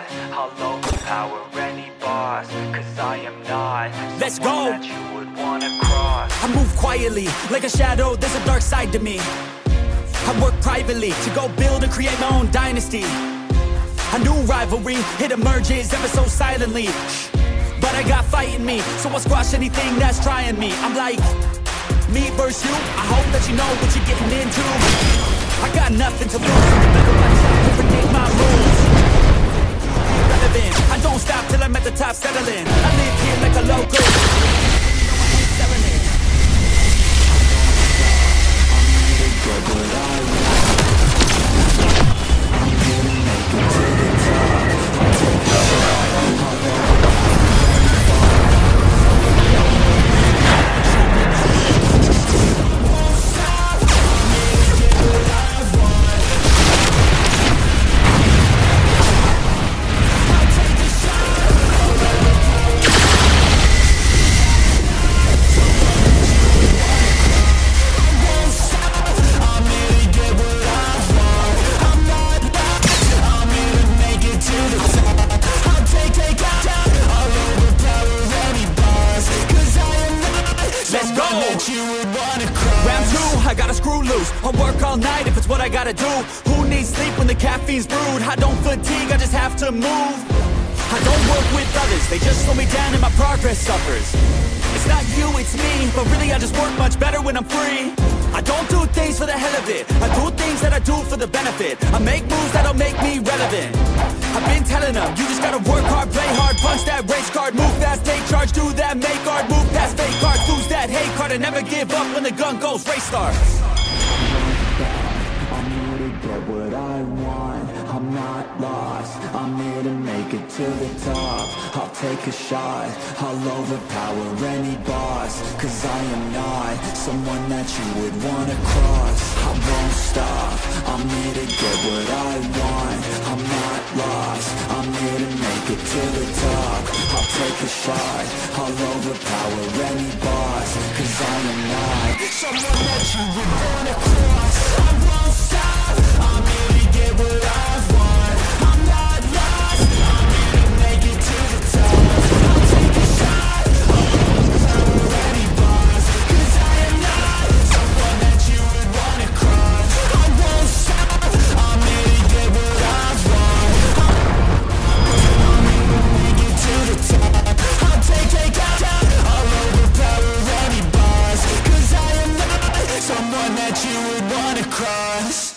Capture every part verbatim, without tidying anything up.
not. I'll overpower any boss, cause I am not Let's someone go. that you would wanna cross. I move quietly, like a shadow, there's a dark side to me. I work privately, to go build and create my own dynasty. A new rivalry, it emerges ever so silently. But I got fight in me, so I'll squash anything that's trying me. I'm like, me versus you, I hope that you know what you're getting into. I got nothing to lose, better watch out to predict my moves. Irrelevant, I don't stop till I'm at the top settling. I live here like a local. Selling it. Get what I want. I'm here to make it to the top. I'll take a shot. I gotta screw loose, I'll work all night if it's what I gotta do. Who needs sleep when the caffeine's brewed? I don't fatigue, I just have to move. I don't work with others, they just slow me down and my progress suffers. It's not you, it's me, but really I just work much better when I'm free. I don't do things for the hell of it, I do things that I do for the benefit. I make moves that'll make me relevant. I've been telling them, you just gotta work hard, play hard, punch that race card, move fast, take charge, do that, make art, move past fake cards, lose that hate card, and never give up when the gun goes, race starts. I'm here to get what I want. I'm not lost. I'm here to make it to the top. I'll take a shot. I'll overpower any boss, cause I am not someone that you would wanna cross. I won't stop. I'm here to get what I want. I'm not lost. I'm here to make it to the top. I'll take a shot. I'll overpower any boss, cause I am not someone that you would wanna cross. I won't stop. I'm here to get what I want. I'm not lost. I'm here to make it to the top. I'll take a shot. I'll overpower any boss, cause I am not someone that you would wanna cross. I won't stop. I'm here to get what I want. I'm here to make it to the top. I'll take, take out. I'll overpower any boss, cause I am not someone that you would wanna cross.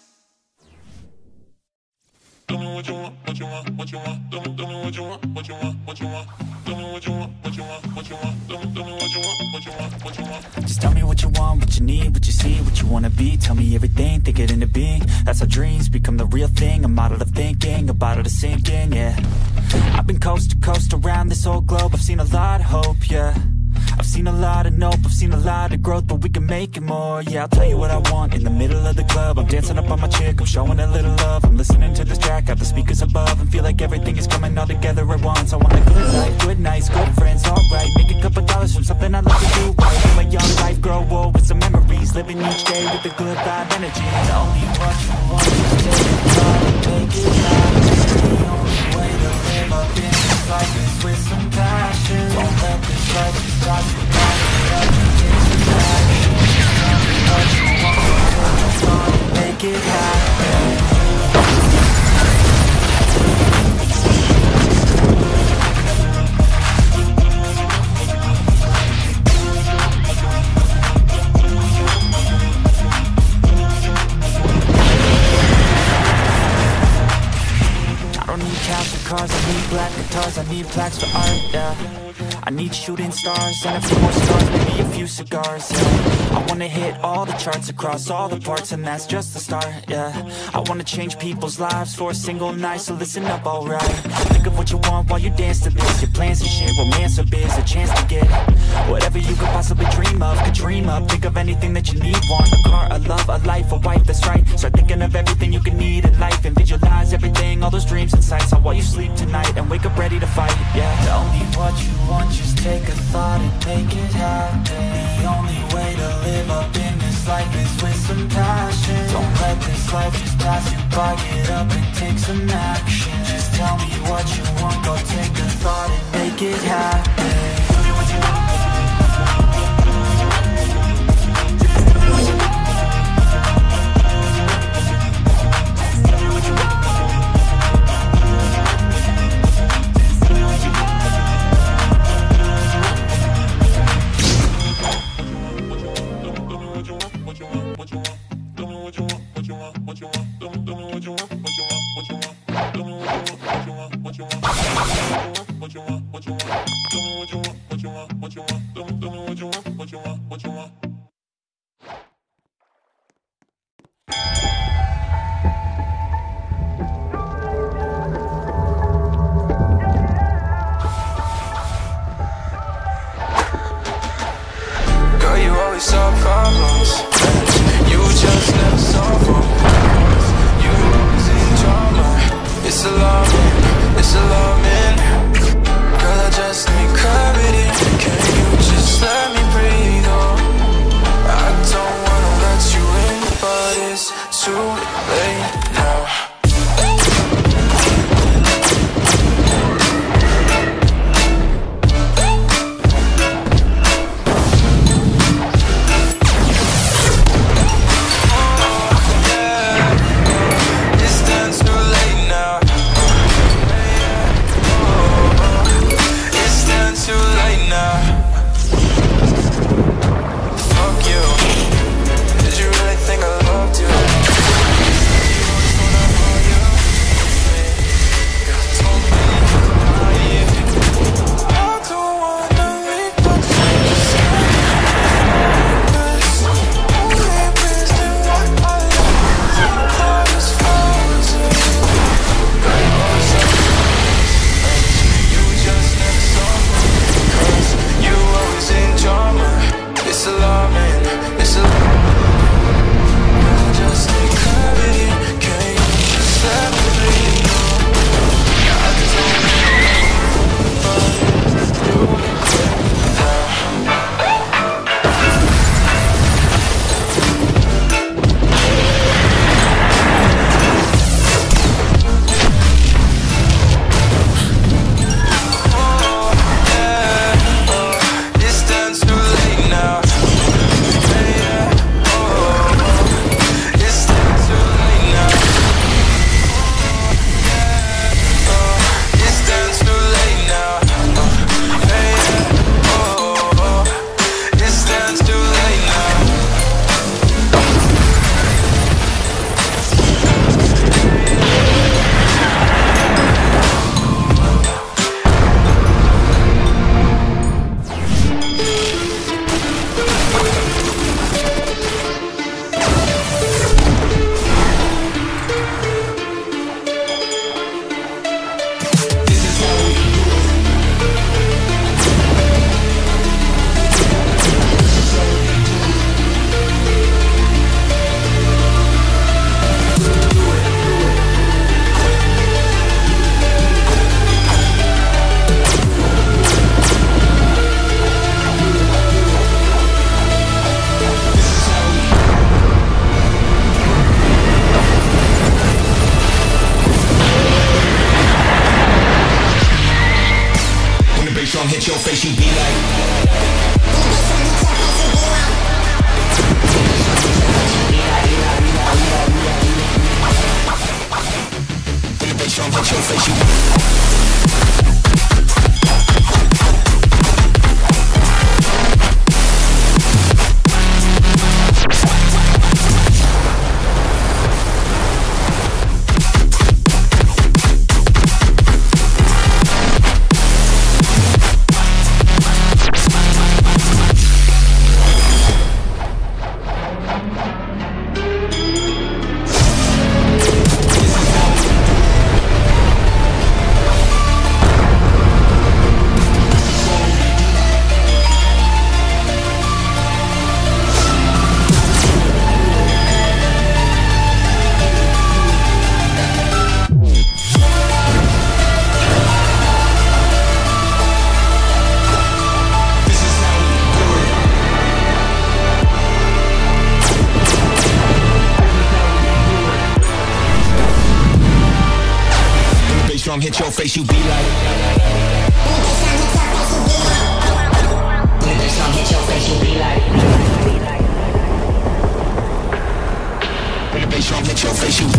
Tell me what you want, what you want, what you want. Tell me, tell me what you want, what you want, what you want. Tell me what you want, what you want, what you want. Tell me, tell me what you want, what you want, what you want. Just tell me what you want, what you need, what you see, what you wanna be. Tell me everything, think it into being. That's how dreams become the real thing. A model of thinking, a bottle to sink in, yeah. I've been coast to coast around this whole globe. I've seen a lot of hope, yeah. I've seen a lot of nope, I've seen a lot of growth, but we can make it more. Yeah, I'll tell you what I want in the middle of the club. I'm dancing up on my chick, I'm showing a little love. I'm listening to this track, got the speakers above, and feel like everything is coming all together at once. I want a good life, good nights, good friends, alright. Make a couple dollars from something I love to do right. Live my young life, grow old with some memories, living each day with a good vibe energy. Tell me what you want, just take it all and take it loud. It's the only way to live up in this life is with some passion. Don't let this life stop you. Make it happen. I don't need cows or cars, I need black guitars, I need plaques for art, yeah. I need shooting stars and a few more stars, maybe a few cigars, yeah. I wanna hit all the charts across all the parts, and that's just the start, yeah. I wanna change people's lives for a single night, so listen up, alright. Think of what you want while you dance to this. Your plans and shit, romance or biz, a chance to get whatever you could possibly dream of, could dream up. Think of anything that you need, want a car, a love, a life, a wife, that's right. Start thinking of everything you can need in life, and visualize everything, all those dreams and sights, on while you sleep tonight, and wake up ready to fight, yeah. Tell me what you want, just take a thought and make it happen. The only way to live up in this life is with some passion. Don't let this life just pass you by, get up and take some action. Just tell me what you want, go take a thought and make it happen. Tell me what you want. Solve problems, you just never solve them. You always in drama. It's alarming, it's alarming. Girl, I just need clarity. Can you just let me breathe? Oh, I don't wanna let you in, but it's too late now. Hit your face, you be like when the bass drum hit your face, you drum hit your face, you be like. When the bass drum hit your face, you be like. When the bass drum hit your face, you.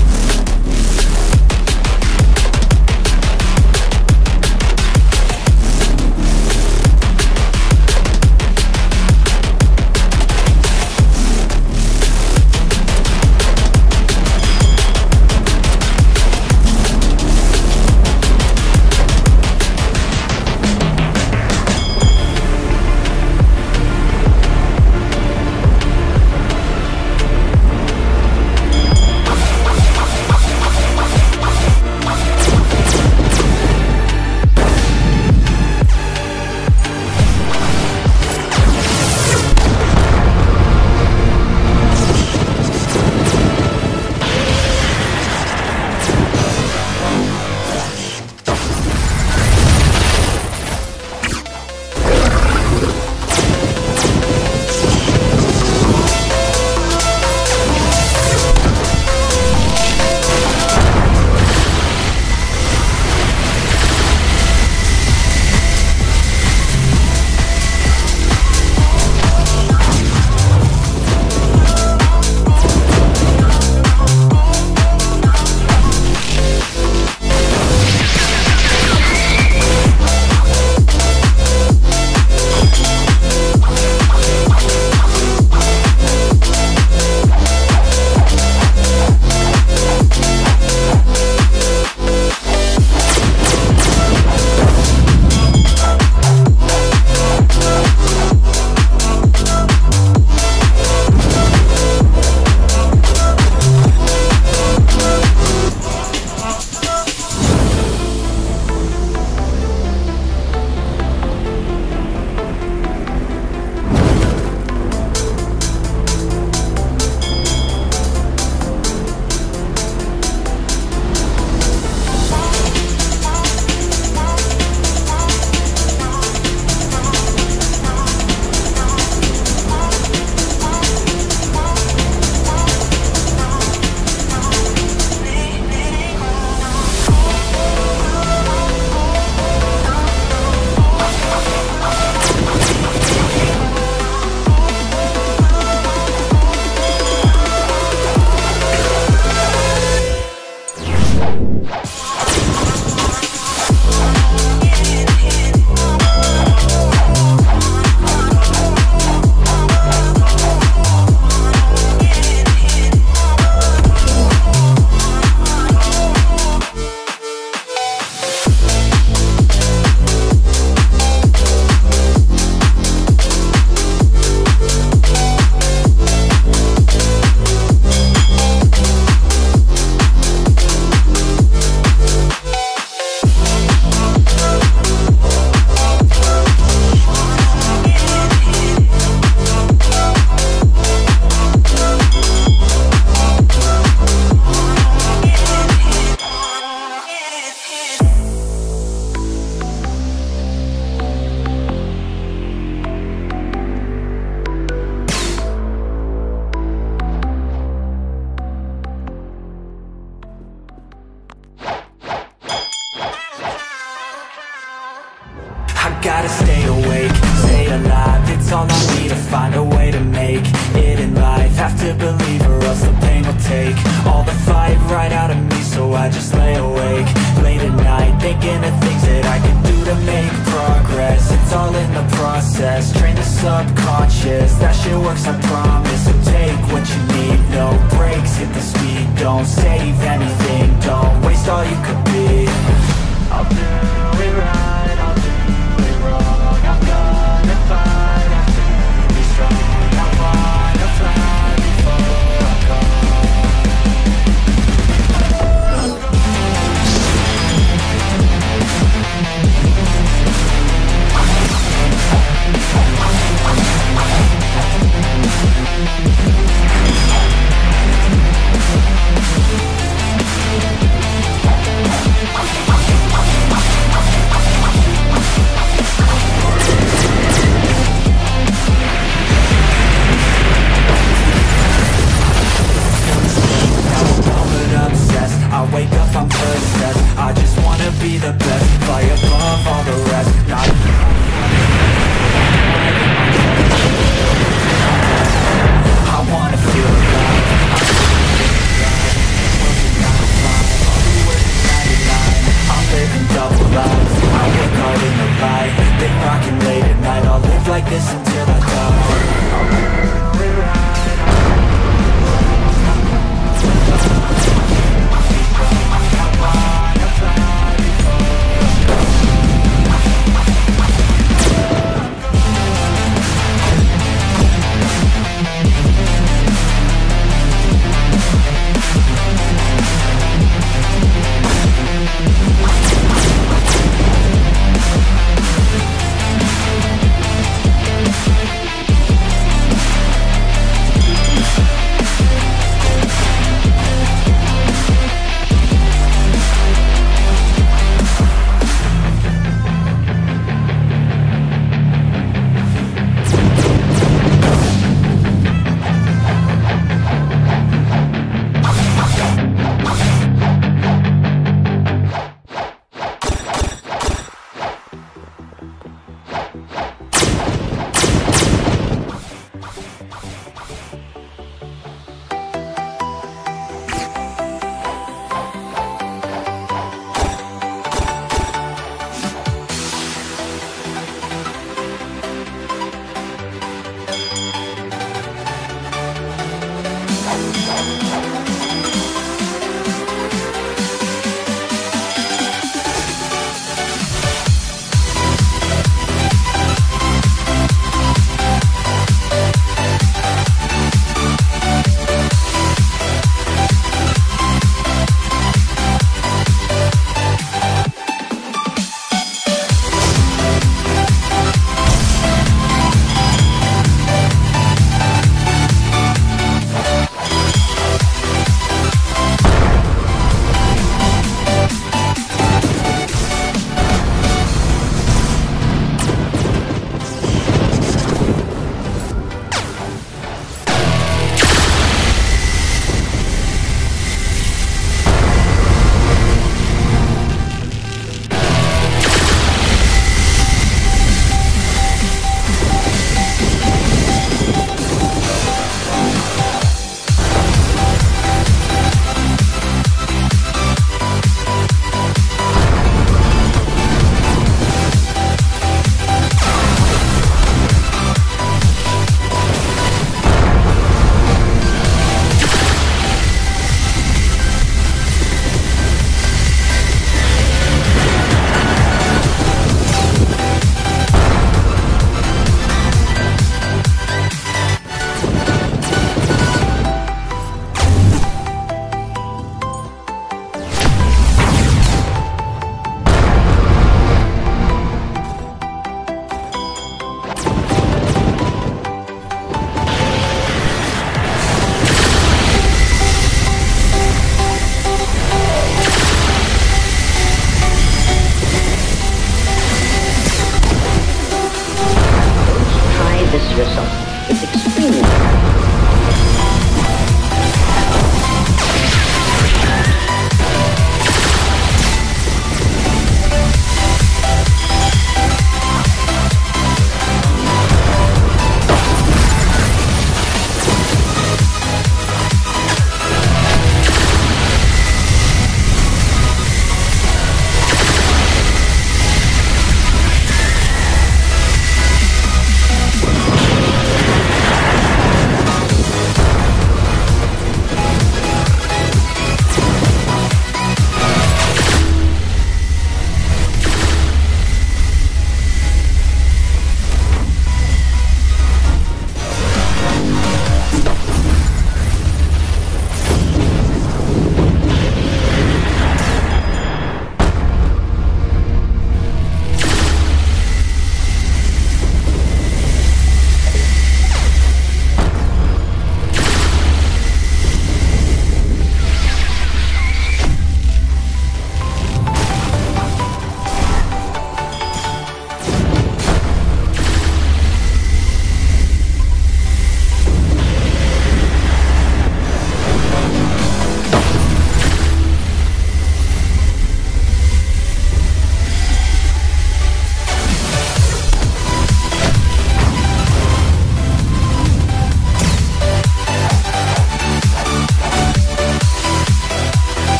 Gotta stay awake, stay alive. It's all I need to find a way to make it in life. Have to believe or else the pain will take all the fight right out of me. So I just lay awake, late at night, thinking of things that I can do to make progress. It's all in the process, train the subconscious. That shit works, I promise. So take what you need, no breaks, hit the speed. Don't save anything, don't waste all you could be. I'll do it right, I'll do it wrong. I'm gonna fight, I have to be strong. I wanna fly before I go.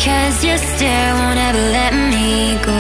'cause your stare won't ever let me go.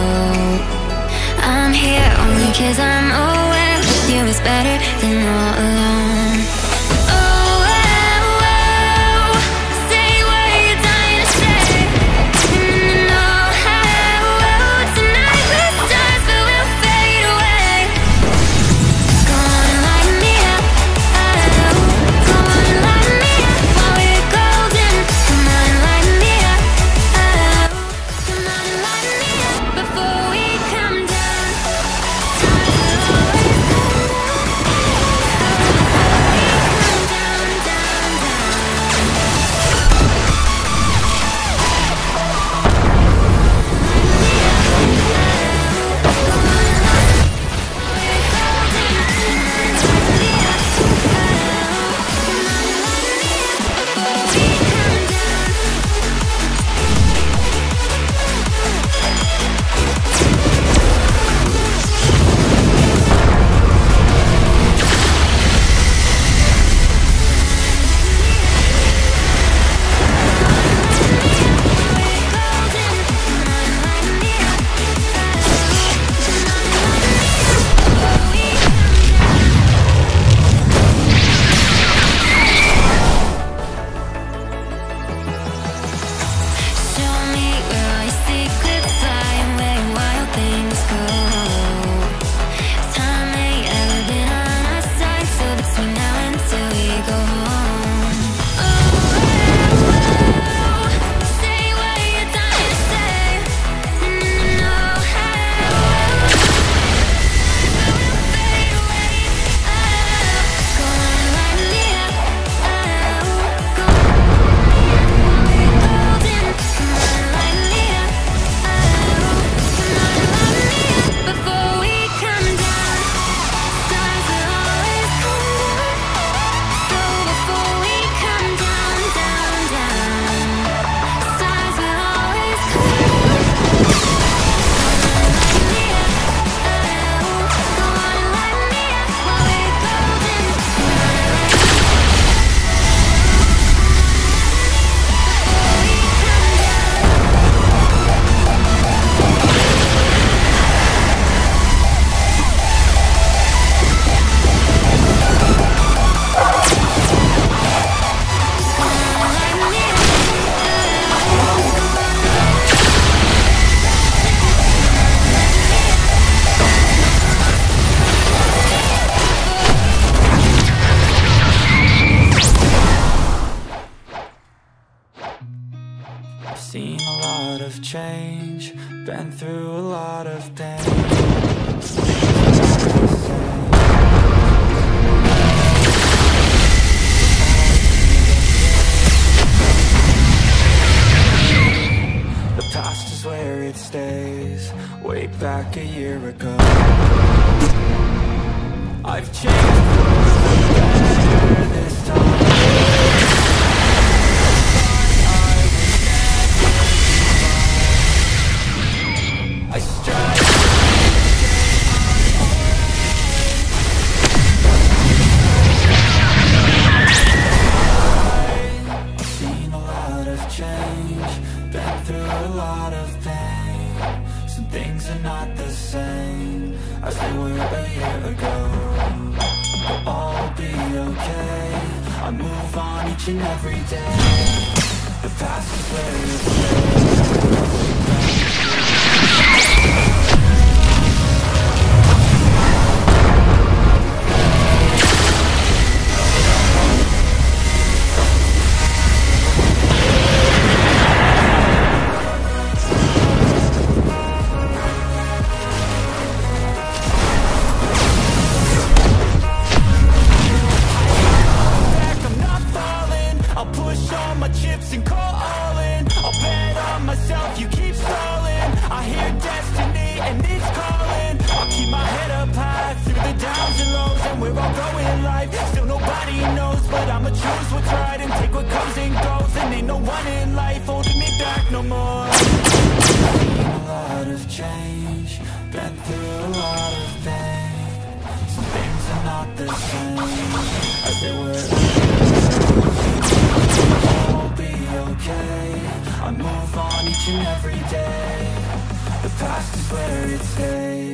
I'm here only 'cause I'm aware with you is better than all alone. Oh, oh, oh, say what you're dying to say. And oh, oh, oh, tonight we're stars but we'll fade away. Go on and light me up, oh, go on and light me up while we're golden. Come on and light me up, oh, come on and light me up before we come down. Stars will always come down, down, down, show me where all your secrets lie and where wild things go. Time ain't ever been on our side, so between now and till we go home. Oh, oh, oh, say what you're dying to say. And oh, oh, we'll fade away. Oh, go on and light me up, oh, go on. Come on and light me up, oh, come on and light me up before we come down. Stars will always come down. So before we come down, down, down, stars will always come down. Light me up, oh, go on and light me up while we're golden. Come on and light me up before we come down. I've seen a lot of change, been through a lot of pain. The past is where it stays, way back a year ago. I've changed for the better this time. I strive. I've seen a lot of change, been through a lot of pain. Some things are not the same as they were a year ago. But all will be okay, I move on each and every day. The past is where it stays. I move on each and every day. The past is where it stays.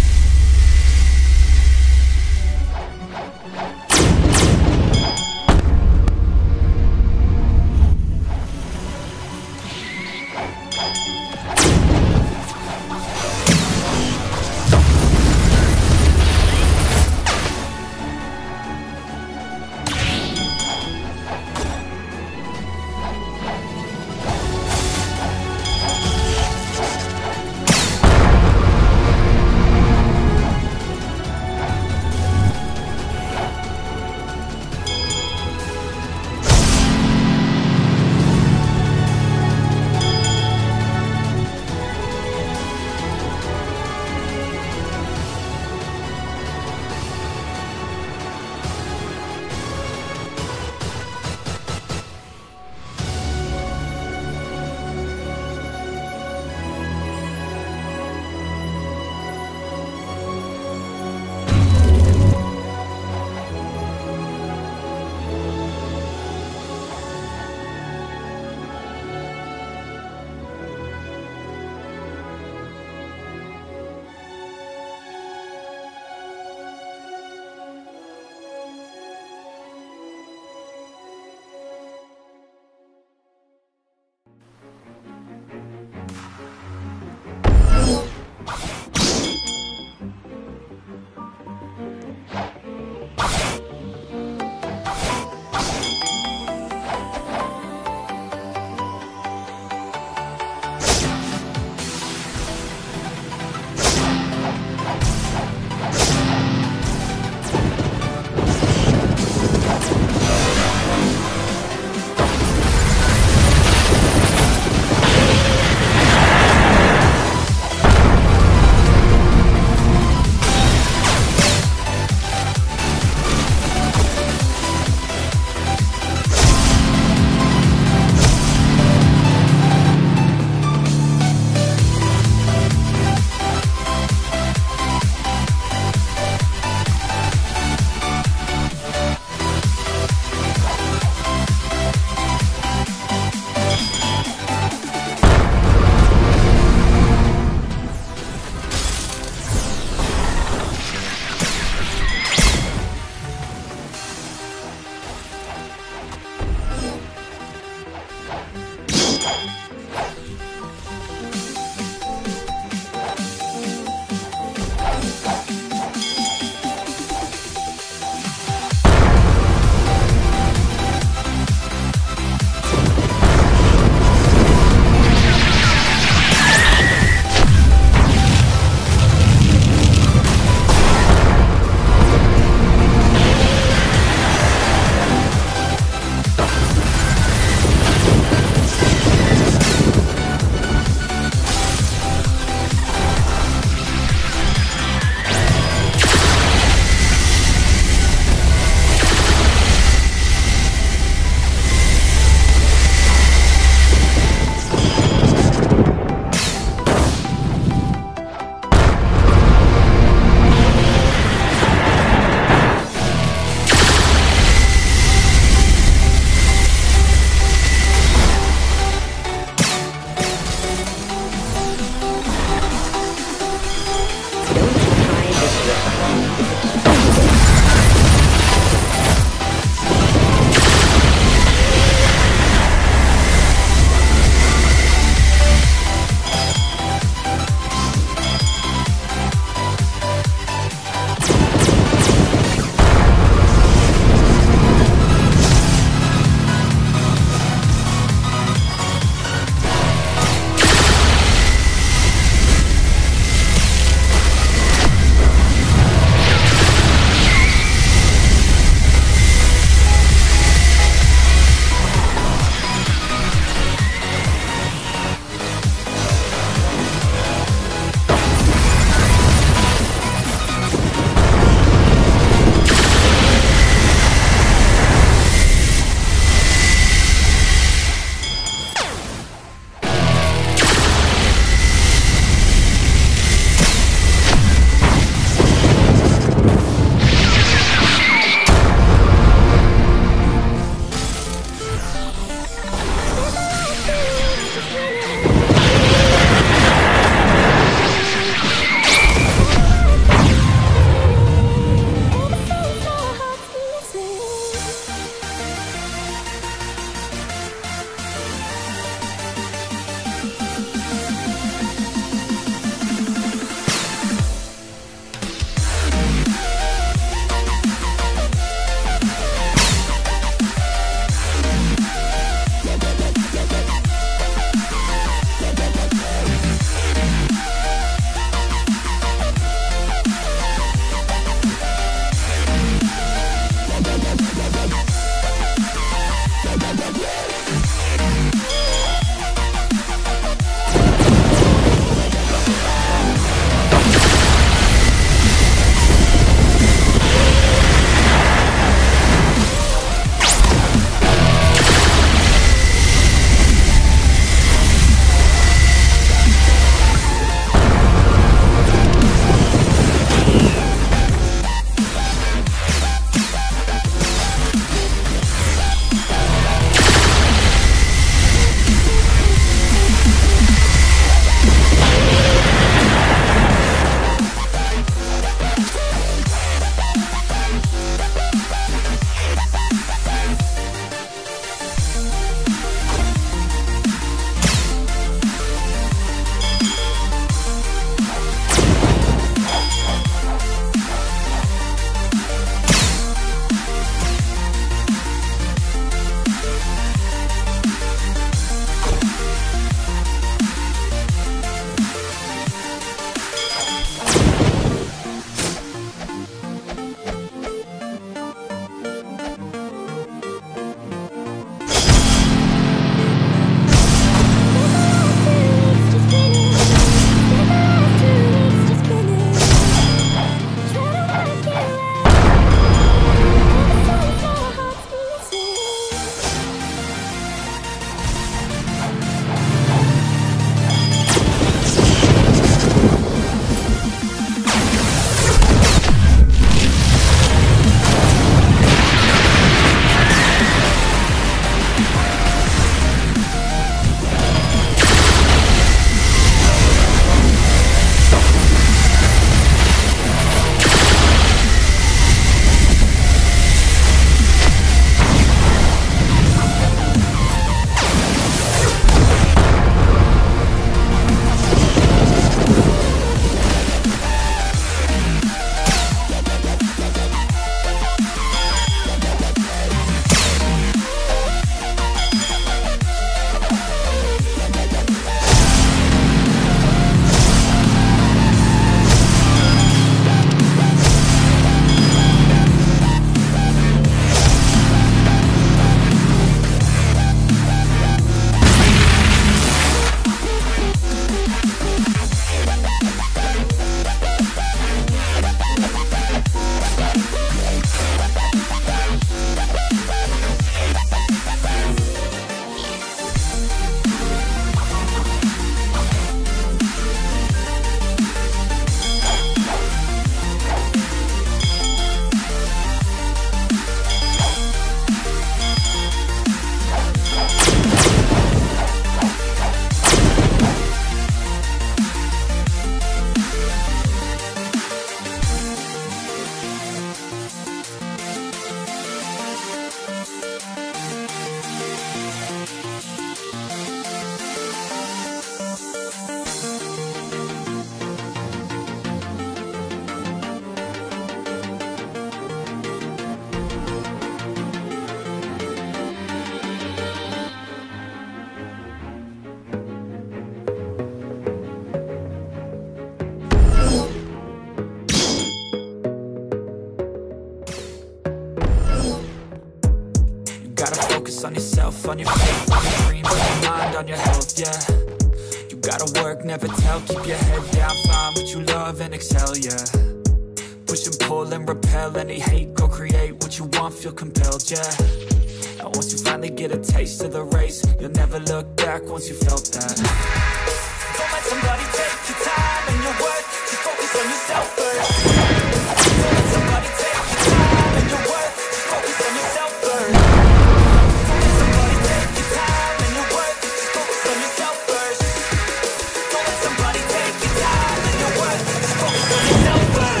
yourself, on your faith, on your dreams, on your mind, on your health, yeah. You gotta work, never tell, keep your head down, find what you love and excel, yeah. Push and pull and repel any hate, go create what you want, feel compelled, yeah. And once you finally get a taste of the race, you'll never look back once you felt that. Don't let somebody take your time and your worth, just focus on yourself first. Don't let somebody take your time and your worth, just focus on yourself first. Don't let somebody take your time and your worth, just focus on yourself first. Don't let somebody take your time and your worth, just focus on yourself first.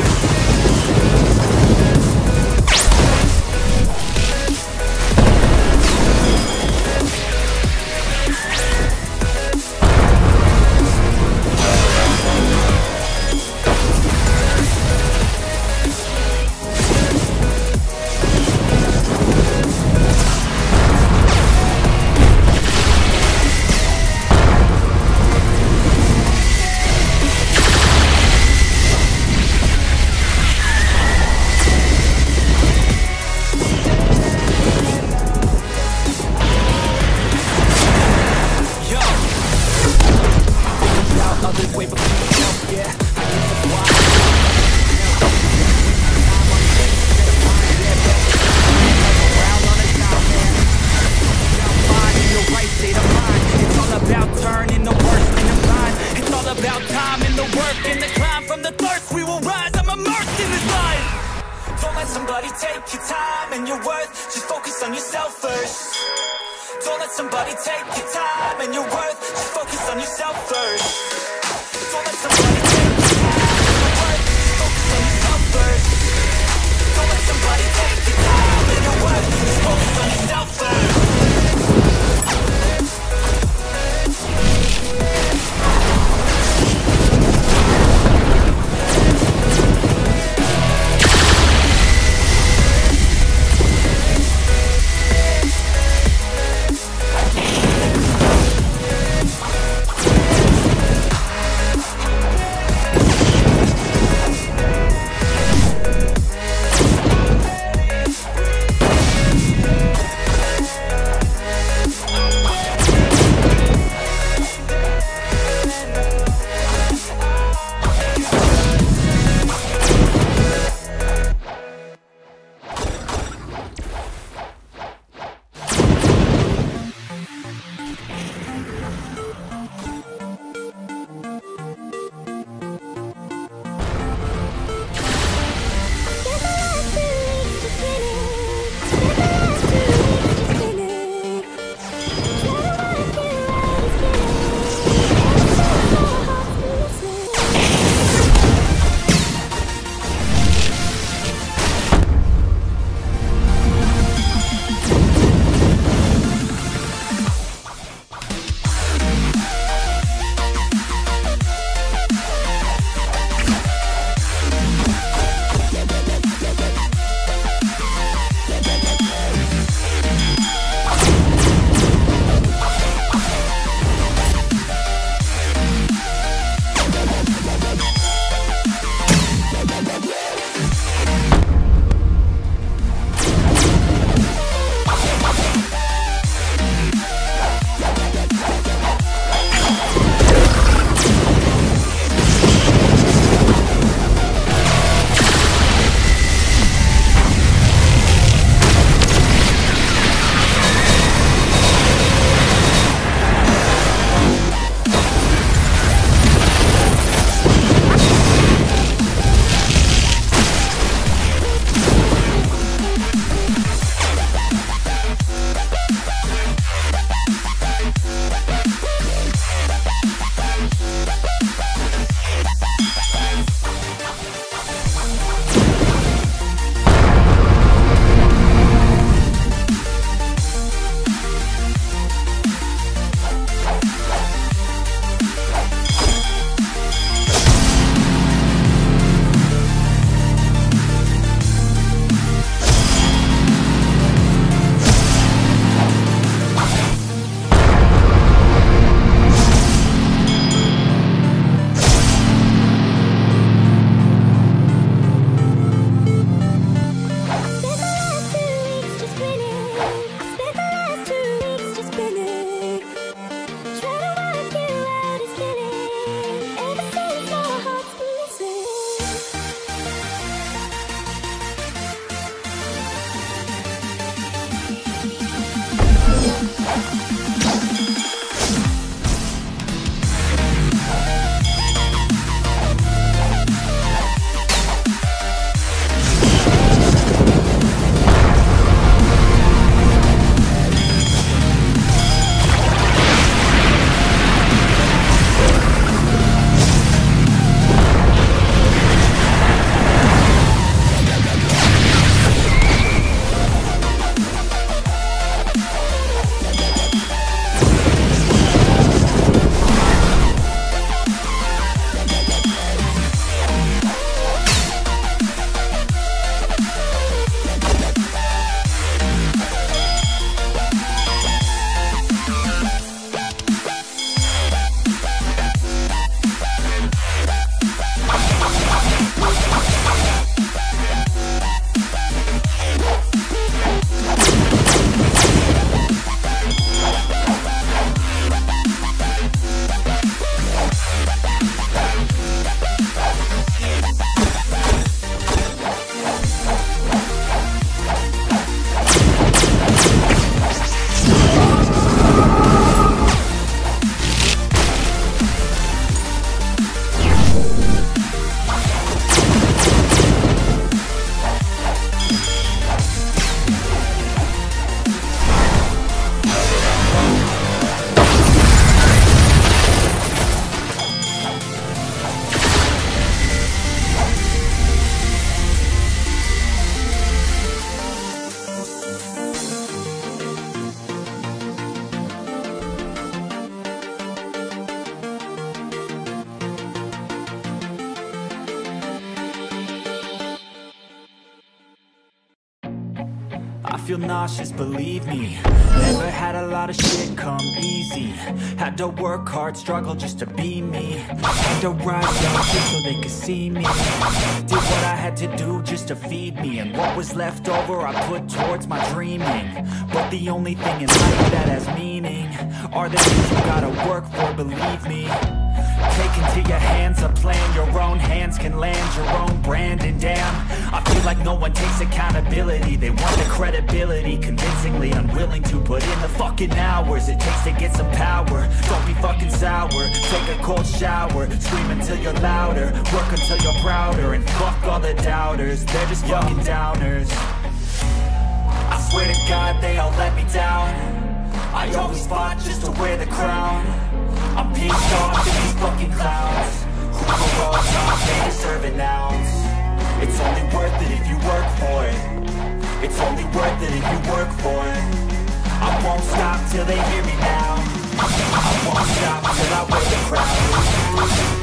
feel nauseous, believe me. Never had a lot of shit come easy. Had to work hard, struggle just to be me. Had to rise up just so they could see me. Did what I had to do just to feed me, and what was left over I put towards my dreaming. But the only thing in life that has meaning are the things you gotta work for, believe me. Take into your hands a plan, your own hands can land your own brand. And damn, I feel like no one takes accountability. They want the credibility, convincingly unwilling to put in the fucking hours it takes to get some power. Don't be fucking sour, take a cold shower, scream until you're louder, work until you're prouder, and fuck all the doubters, they're just fucking downers. I swear to God they all let me down. I always fought just to wear the crown. I'm pissed off at these fucking clowns who were all taught they deserve an ounce. It's only worth it if you work for it. It's only worth it if you work for it. I won't stop till they hear me now. I won't stop till I wear the crown.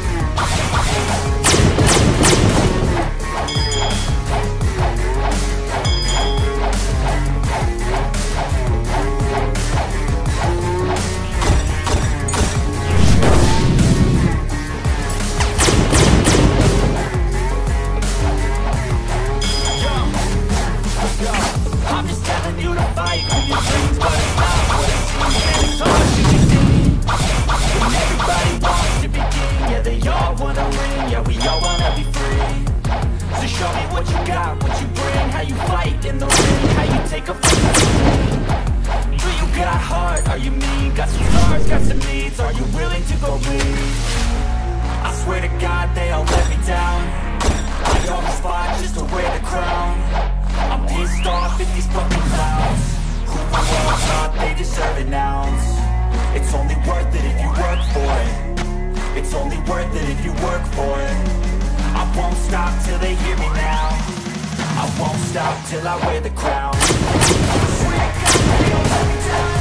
I'm just telling you to fight for your dreams, but it's not what it seems, and it's hard to get in. When everybody wants to be king, yeah, they all wanna ring, yeah, we all wanna be free. So show me what you got, what you bring, how you fight in the ring, how you take a fucking swing. Do you got heart, are you mean, got some scars, got some needs, are you willing to go bleed? I swear to God they all let me down. I always fought just to wear the crown. I'm pissed off at these fucking clowns who were all taught they deserve an ounce. It's only worth it if you work for it. It's only worth it if you work for it. I won't stop till they hear me now. I won't stop till I wear the crown. I swear to God they don't let me down.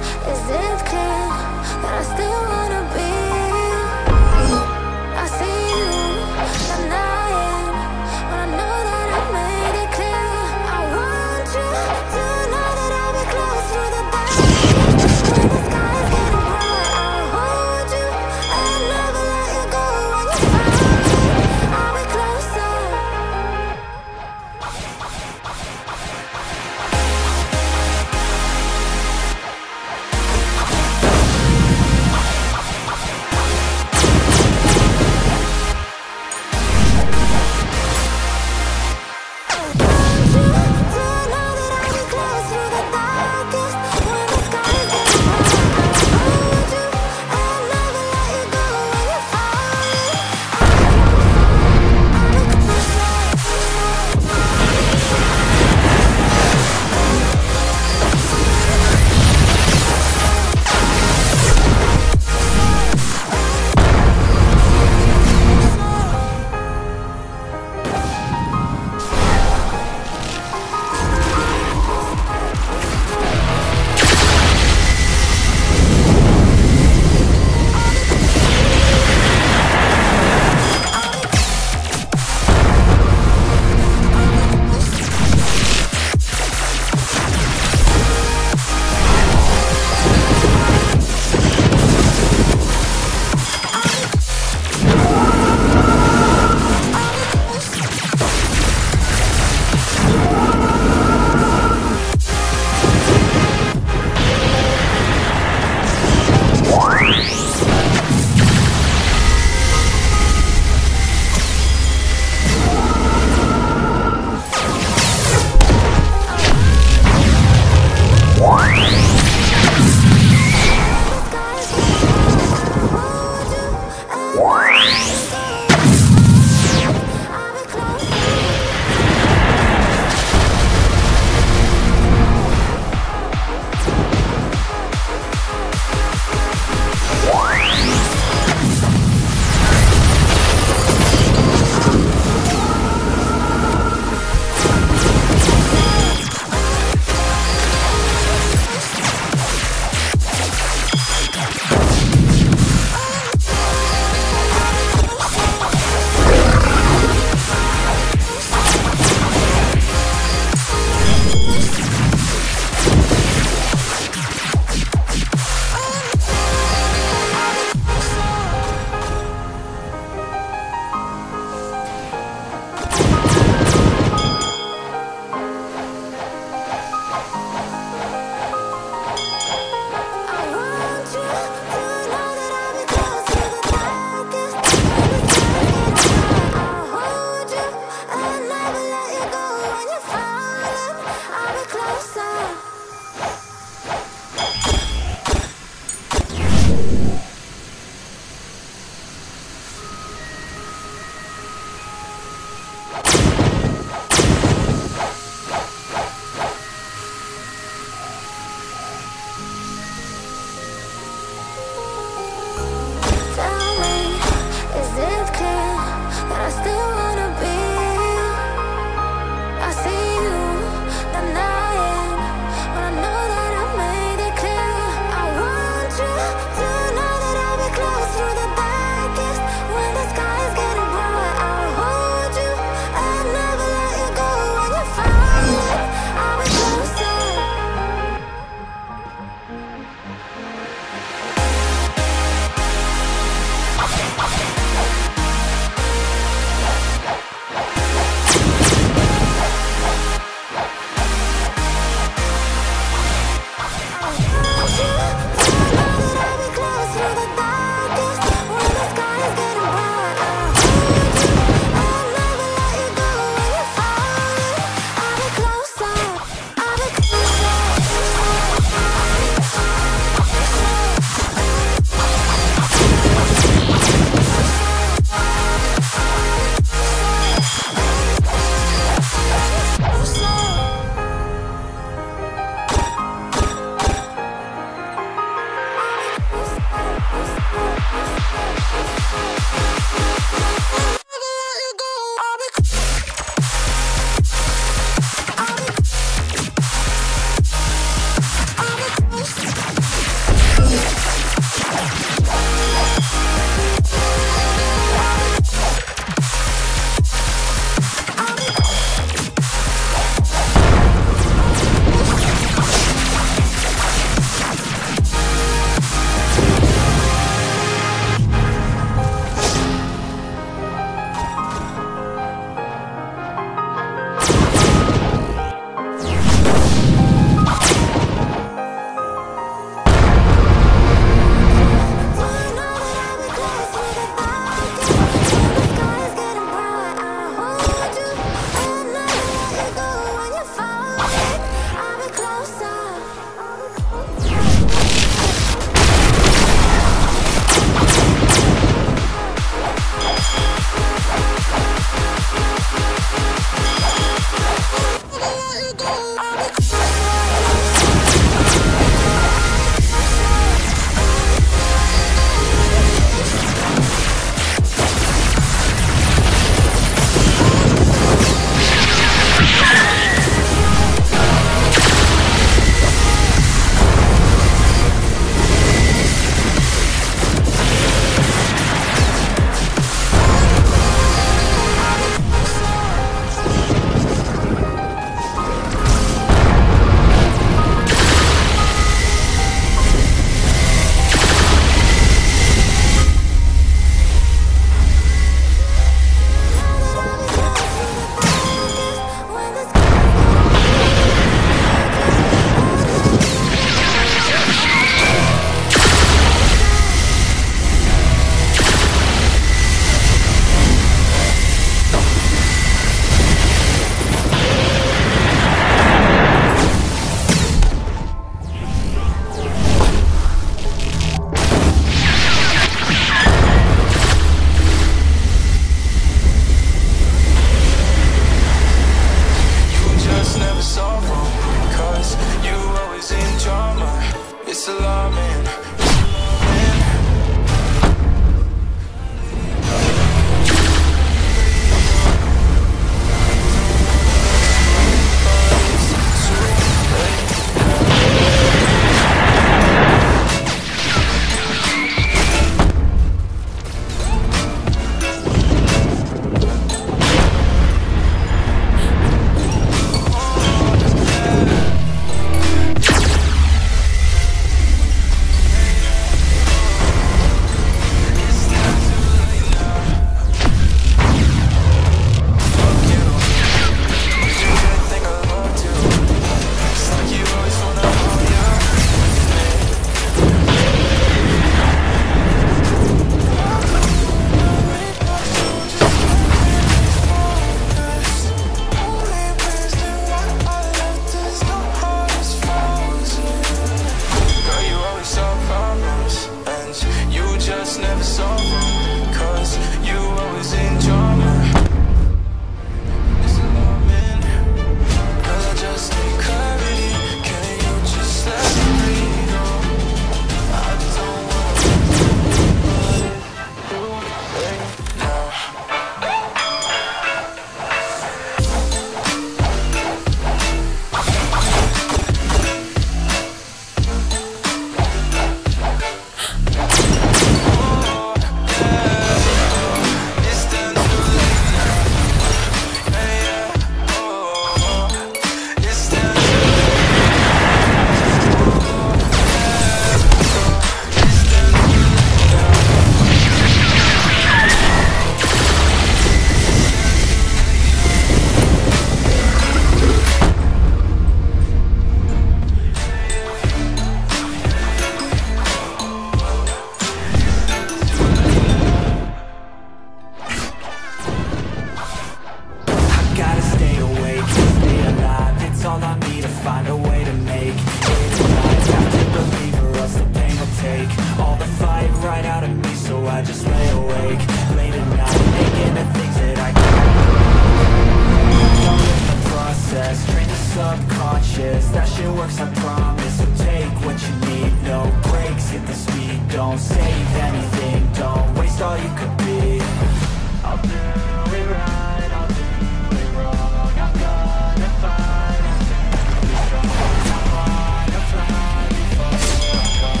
find a way to make it alive. Have to believe or else the pain will take all the fight right out of me, so I just lay awake late at night, thinking of things that I can't. Don't in the process, train the subconscious, that shit works, I promise. So take what you need, no breaks, hit the speed. Don't save anything, don't waste all you could be. I'll do it right, I'll do it wrong, I'm gonna fight. Be strong, I'm fine, I'll try before I'm gone.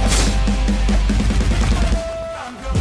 I'm gone.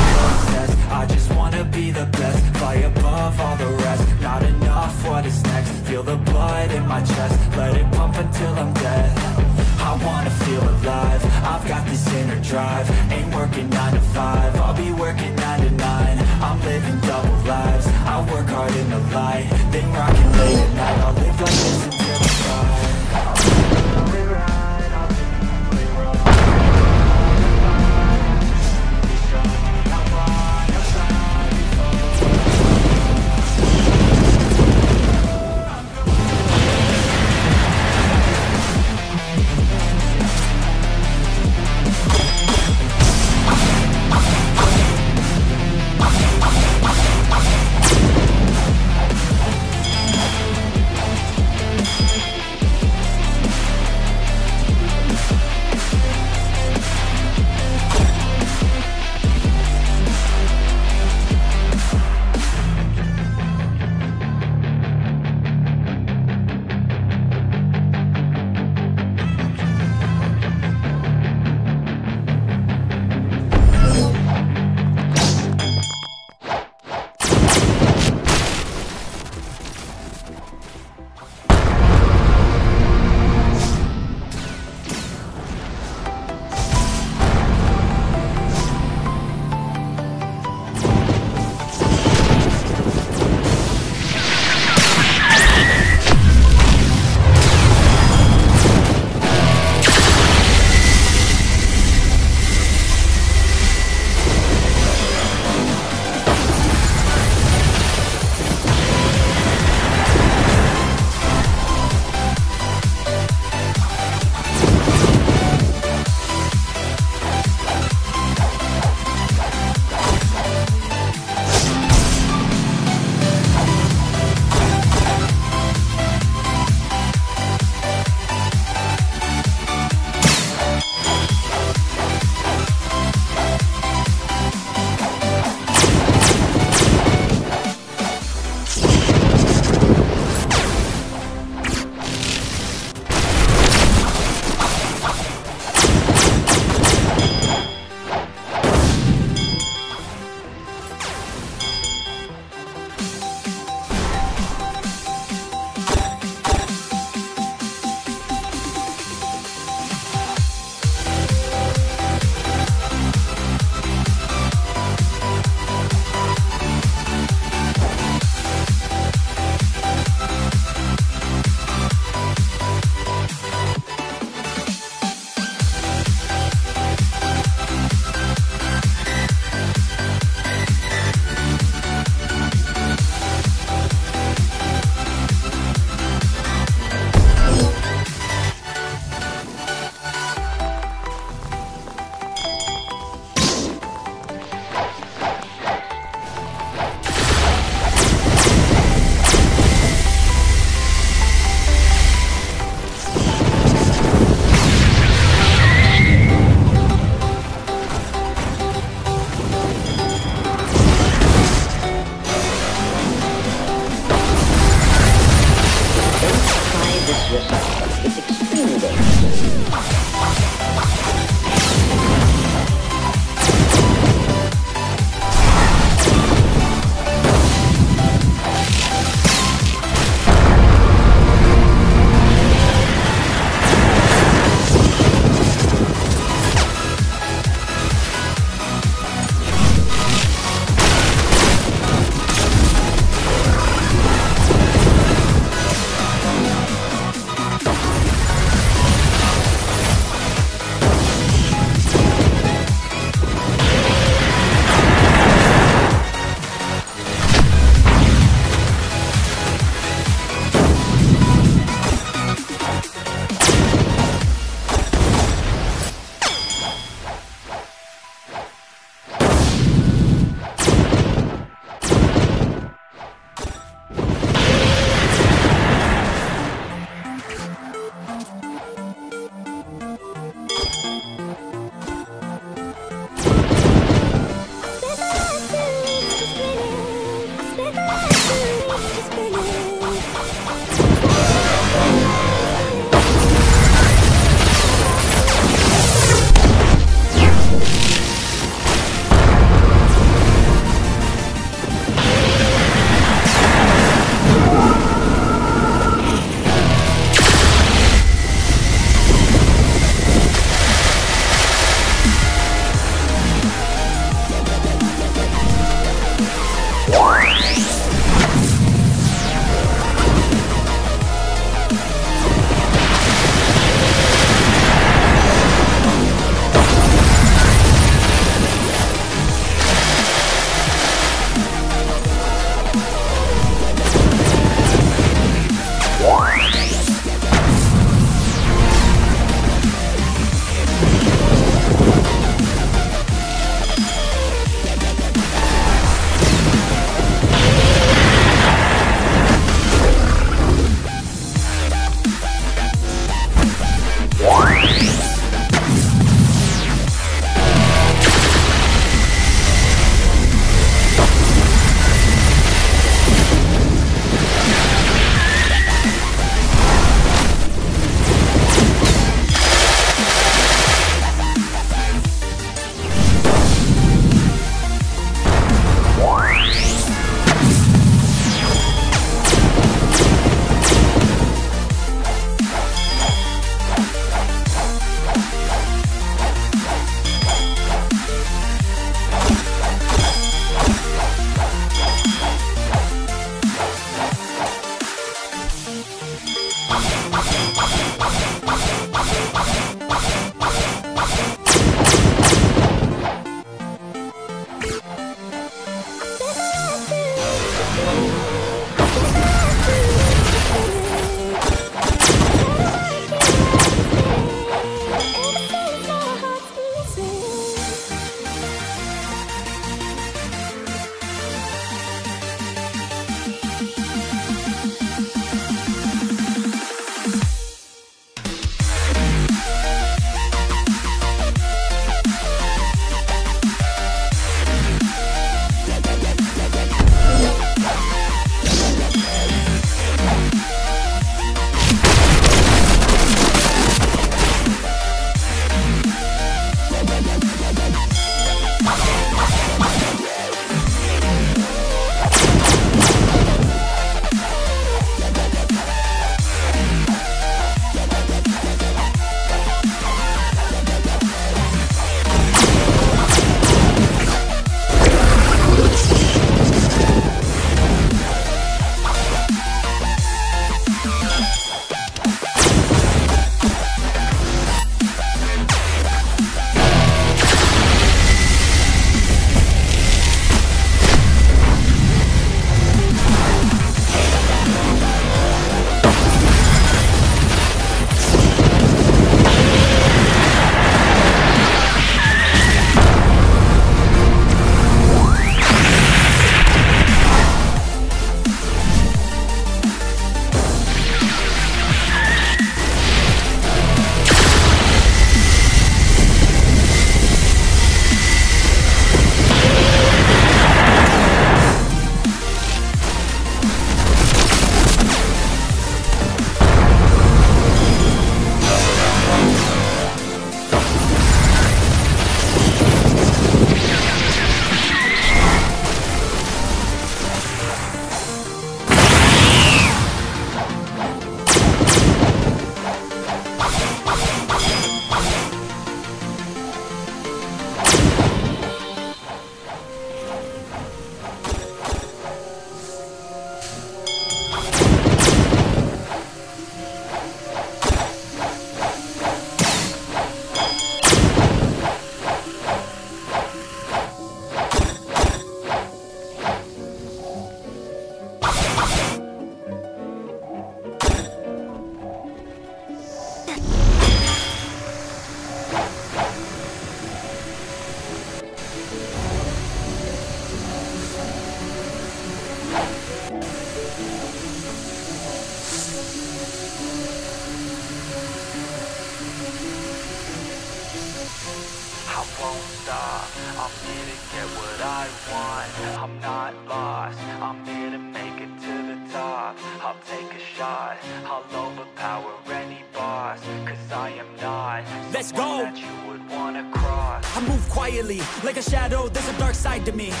I'm here to get what I want. I'm not lost, I'm here to make it to the top. I'll take a shot, I'll overpower any boss, cause I am not Let's someone go. that you would wanna cross. I move quietly, like a shadow, there's a dark side to me.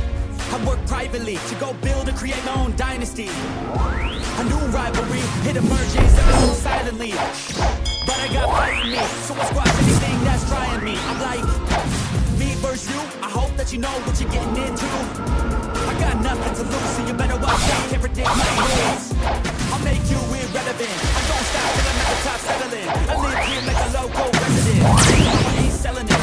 I work privately to go build and create my own dynasty. A new rivalry, it emerges ever so silently. But I got fight in me, so I squash anything that's trying me. I'm like, me versus you, I hope that you know what you're getting into. I got nothing to lose, so you better watch out, can't predict my moves. I'll make you irrelevant, I don't stop till I'm at the top settling. I live here like a local resident, I ain't selling it.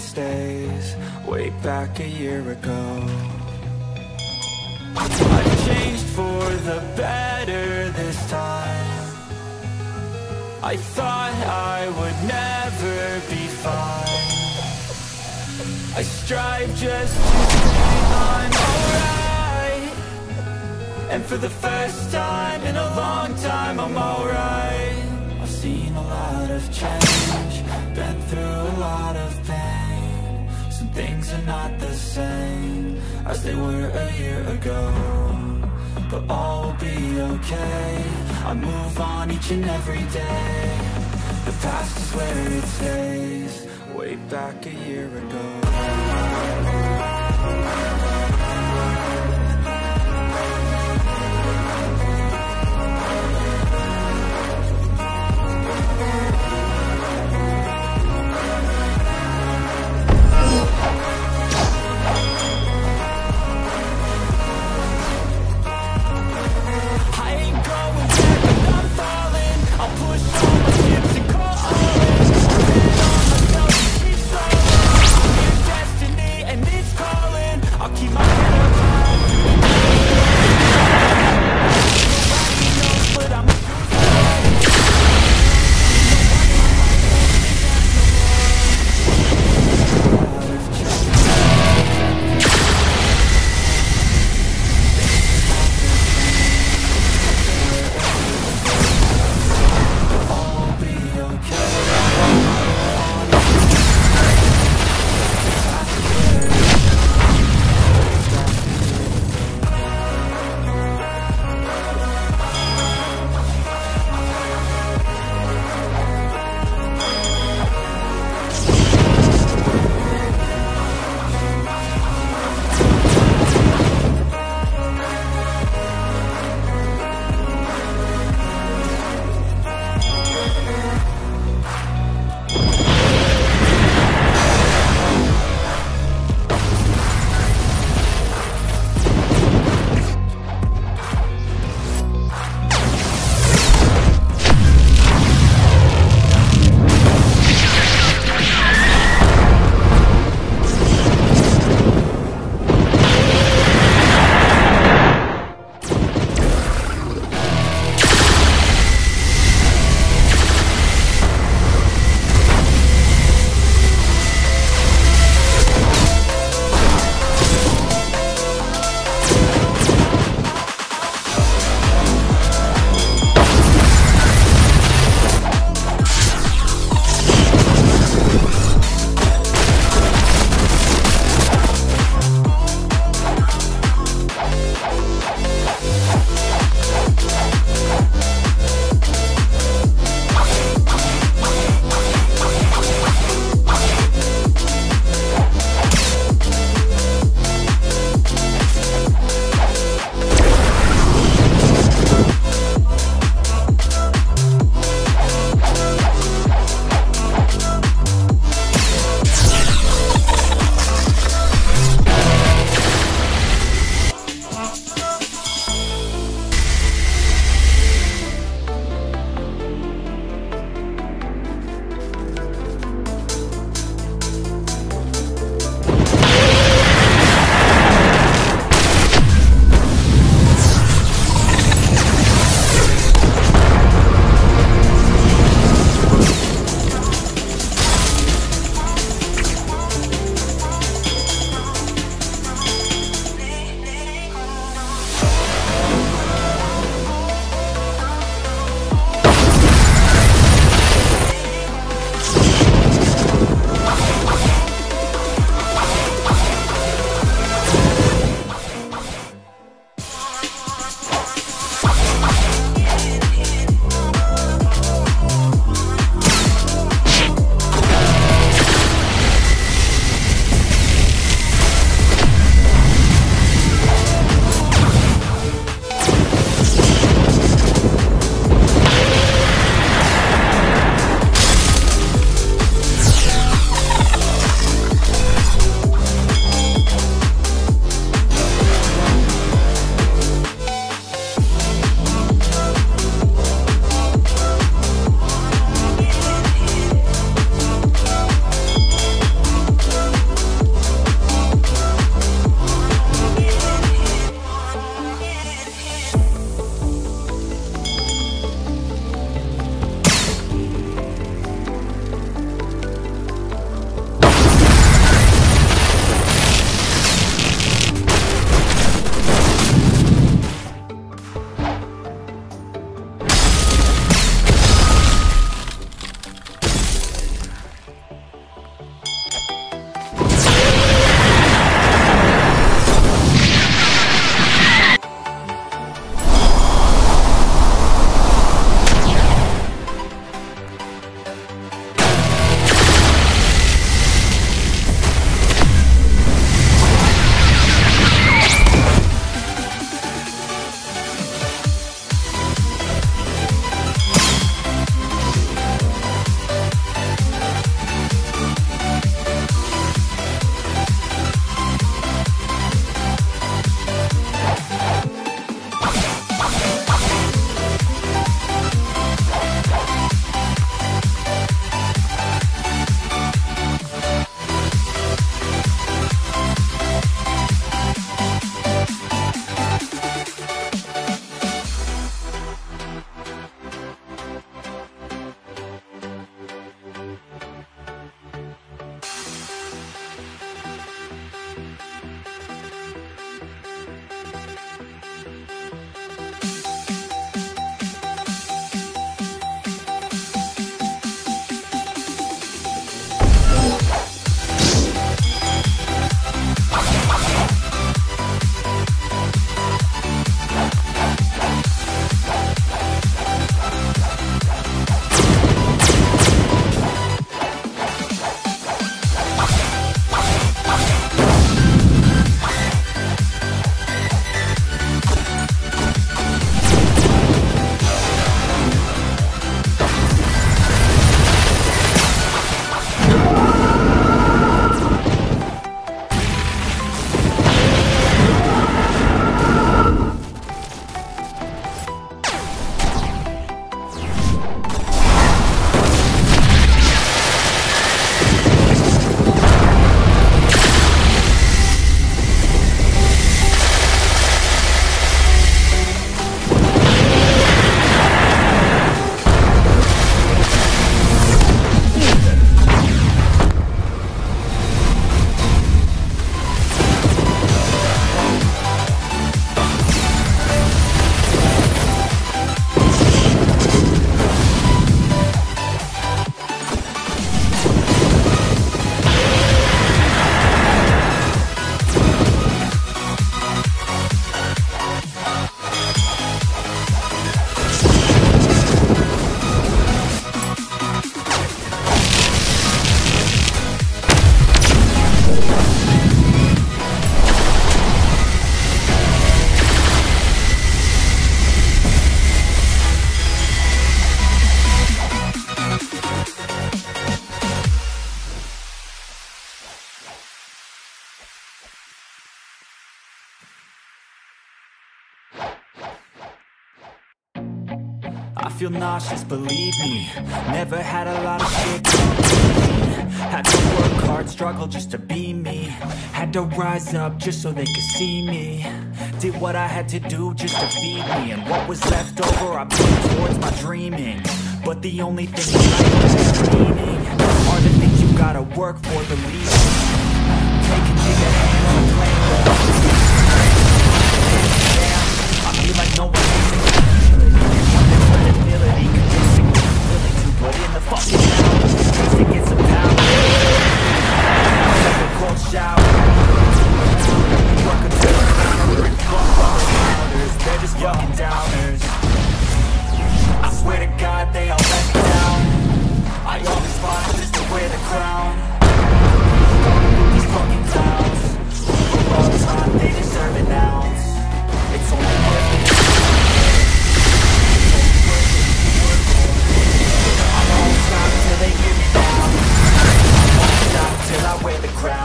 stays way back a year ago. I've changed for the better this time. I thought I would never be fine. I strive just to say I'm alright. And for the first time in a long time I'm alright. I've seen a lot of change, been through a lot of pain. Some things are not the same as they were a year ago, but all will be okay. I move on each and every day. The past is where it stays, way back a year ago. And it's feel nauseous, believe me. Never had a lot of shit come easy. Had to work hard, struggle just to be me. Had to rise up just so they could see me. Did what I had to do just to feed me. And what was left over I put towards my dreaming. But the only thing in life that's meaning are the things you gotta work for, believe me. Take it to your hands and play with it. I feel like no one needs credibility, convincing me willing to put in the fucking hours just to get some power. Take a cold shower, work until I'm out. Fuck all the doubters, they're just fucking downers. I swear to God they all let me down. I always fought just to wear the crown. These fucking clowns, for all time they deserve an ounce. It's only worth it. I won't stop till they hear me now. I won't stop till I wear the crown.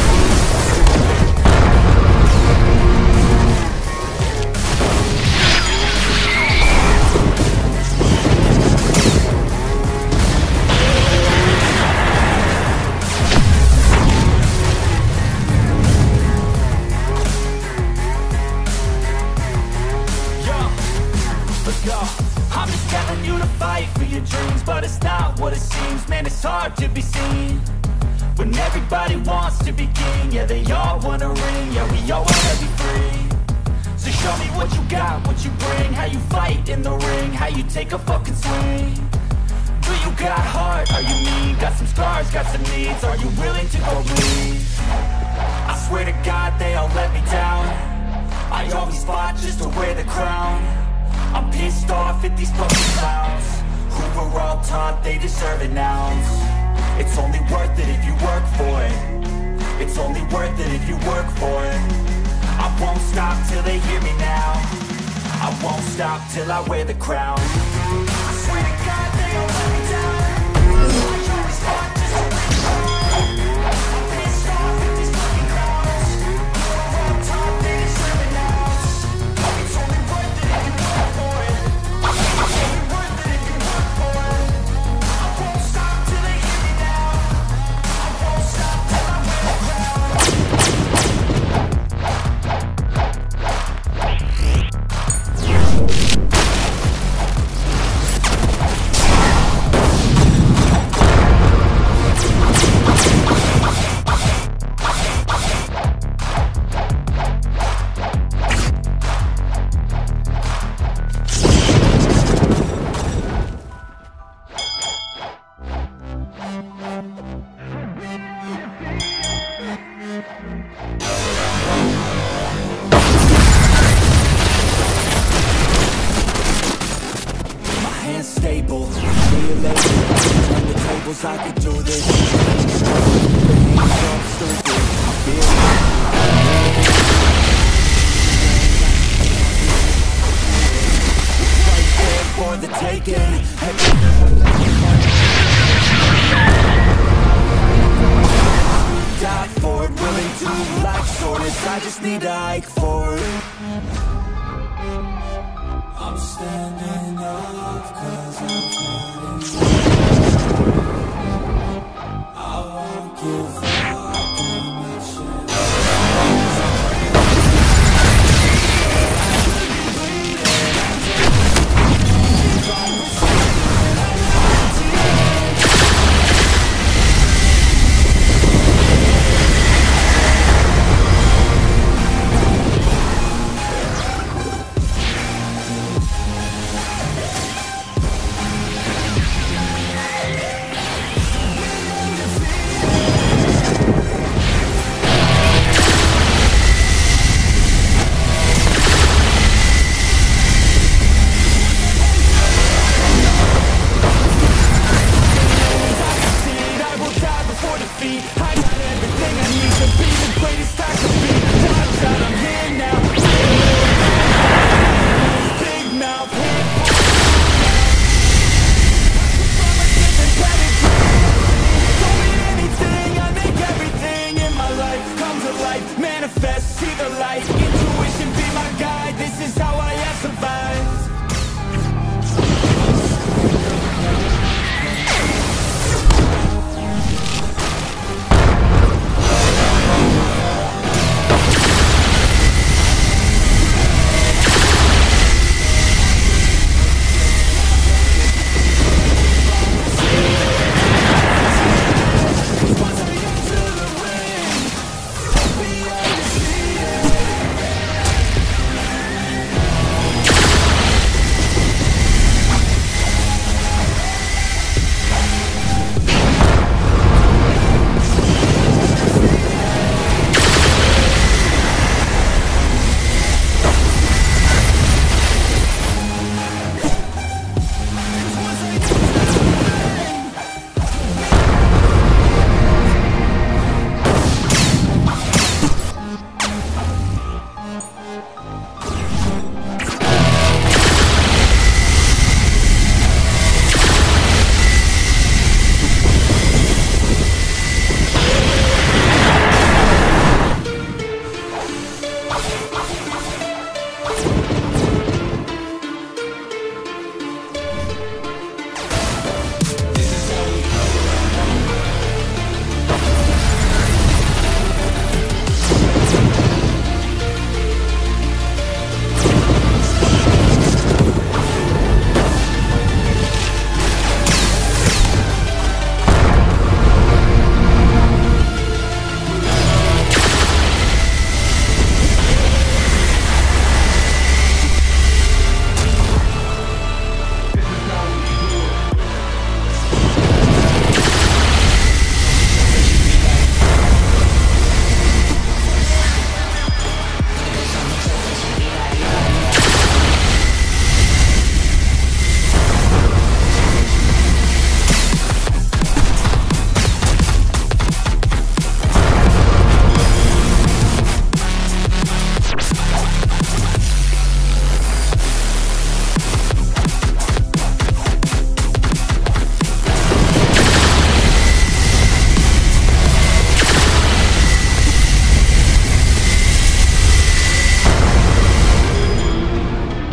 I'm just telling you to fight for your dreams, but it's not what it seems. Man, it's hard to be seen when everybody wants to be king. Yeah, they all wanna ring, yeah, we all wanna be free. So show me what you got, what you bring, how you fight in the ring, how you take a fucking swing. Do you got heart, are you mean? Got some scars, got some needs, are you willing to go bleed? I swear to God they all let me down. I always fought just to wear the crown. I'm pissed off at these fucking clowns who were all taught they deserve an ounce. It's only worth it if you work for it. It's only worth it if you work for it. I won't stop till they hear me now. I won't stop till I wear the crown. I swear to God they all let me down. I always fought just to wear the crown. I'm pissed off at these fucking clowns who were all taught they deserve an ounce. It's only worth it if you work for it. It's only worth it if you work for it. I won't stop till they hear me now. I won't stop till I wear the crown. Stable, real turn the tables, I could do this. The hands up, stupid, I feel right there for the taking. Die for it, willing to like shortness. I just need a hike.